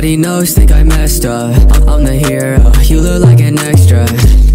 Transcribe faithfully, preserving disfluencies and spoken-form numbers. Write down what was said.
Everybody knows, think I messed up. I'm the hero, you look like an extra.